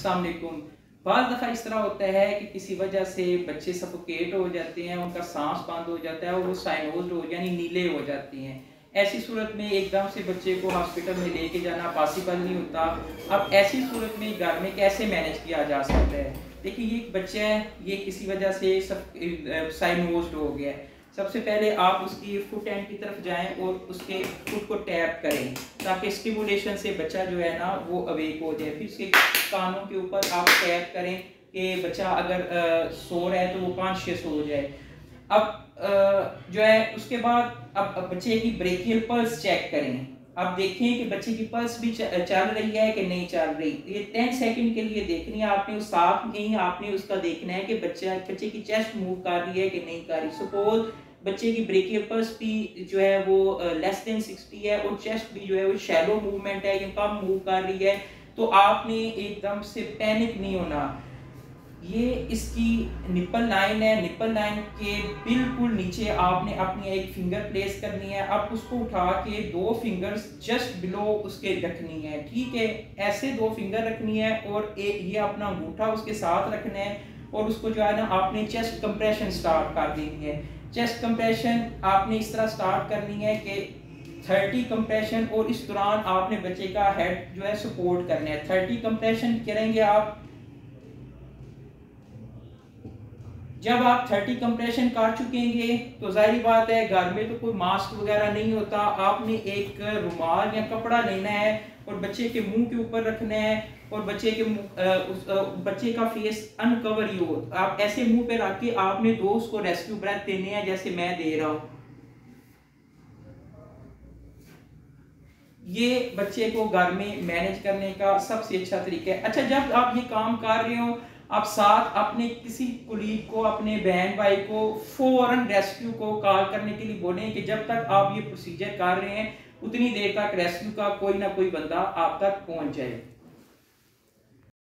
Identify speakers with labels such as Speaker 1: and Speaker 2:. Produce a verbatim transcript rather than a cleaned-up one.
Speaker 1: अस्सलाम वालेकुम। बाज़ दफ़ा इस तरह होता है कि किसी वजह से बच्चे सफोकेट हो जाते हैं, उनका सांस बंद हो जाता है और वो साइनोज्ड हो यानी नीले हो जाते हैं। ऐसी सूरत में एकदम से बच्चे को हॉस्पिटल में लेके जाना पॉसिबल नहीं होता। अब ऐसी सूरत में घर में कैसे मैनेज किया जा सकता है? देखिए, ये एक बच्चा है, ये किसी वजह से सब साइनोज्ड हो गया है। सबसे पहले आप उसकी फुट एंड की तरफ जाएं और उसके फुट को टैप करें ताकि स्टिमुलेशन से बच्चा जो है ना वो अवेक हो जाए। फिर उसके कानों के ऊपर आप टैप करें कि बच्चा अगर आ, सो रहा है तो वो पाँच छः सो जाए। अब आ, जो है उसके बाद अब, अब बच्चे की ब्रेकियल पल्स चेक करें। आप देखें कि बच्चे की पल्स भी चल रही है कि नहीं चल रही। ये टेन सेकंड के लिए देखनी है आपने, उस साथ में ही आपने उसका देखना है कि बच्चा बच्चे की चेस्ट मूव कर रही है कि नहीं कर रही। सपोज बच्चे की ब्रेकियल पल्स भी जो है वो लेस देन सिक्सटी है और चेस्ट भी जो है वो शैलो मूवमेंट है या कम मूव कर रही है, तो आपने एकदम से पैनिक नहीं होना। ये इसकी निप्पल लाइन है, निप्पल लाइन के बिल्कुल नीचे आपने अपनी एक फिंगर प्लेस करनी है। आप उसको उठा के दो फिंगर्स जस्ट बिलो उसके रखनी है, ठीक है। ऐसे दो फिंगर रखनी है और एक ये अपना अंगूठा उसके साथ रखना है और उसको जो है ना आपने चेस्ट कंप्रेशन स्टार्ट कर देनी है। चेस्ट कंप्रेशन आपने इस तरह स्टार्ट करनी है कि थर्टी कंप्रेशन, और इस दौरान आपने बच्चे का हेड जो है सपोर्ट करना है। थर्टी कंप्रेशन करेंगे आप। जब आप थर्टी कंप्रेशन कर चुकेंगे तो जाहिर बात है घर में तो कोई मास्क वगैरह नहीं होता, आपने एक रुमाल या कपड़ा लेना है और बच्चे के मुंह के ऊपर रखना है और बच्चे के उस बच्चे का फेस अनकवर ही हो। आप ऐसे मुंह पे रख के आपने दो उसको रेस्क्यू ब्रेथ देने हैं जैसे मैं दे रहा हूँ। ये बच्चे को घर में मैनेज करने का सबसे अच्छा तरीका है। अच्छा, जब आप ये काम कर रहे हो आप साथ अपने किसी कुलीग को, अपने बहन भाई को फौरन रेस्क्यू को कॉल करने के लिए बोलें कि जब तक आप ये प्रोसीजर कर रहे हैं उतनी देर तक रेस्क्यू का कोई ना कोई बंदा आप तक पहुंच जाए।